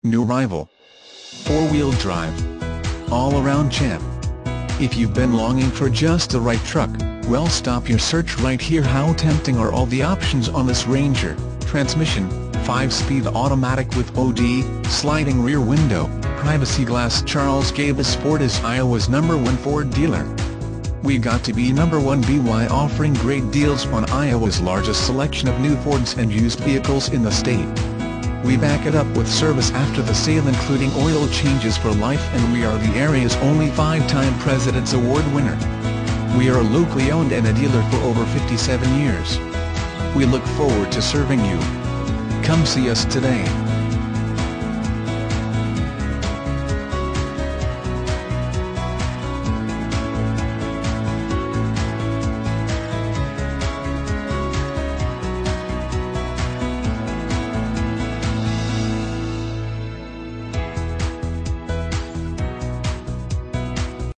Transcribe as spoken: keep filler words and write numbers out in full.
New arrival. Four-wheel drive. All-around champ. If you've been longing for just the right truck, well, stop your search right here. How tempting are all the options on this Ranger. Transmission, five-speed automatic with O D, sliding rear window, privacy glass. Charles Gabus Ford is Iowa's number one Ford dealer. We got to be number one B Y, offering great deals on Iowa's largest selection of new Fords and used vehicles in the state. We back it up with service after the sale, including oil changes for life, and we are the area's only five-time President's Award winner. We are locally owned and a dealer for over fifty-seven years. We look forward to serving you. Come see us today.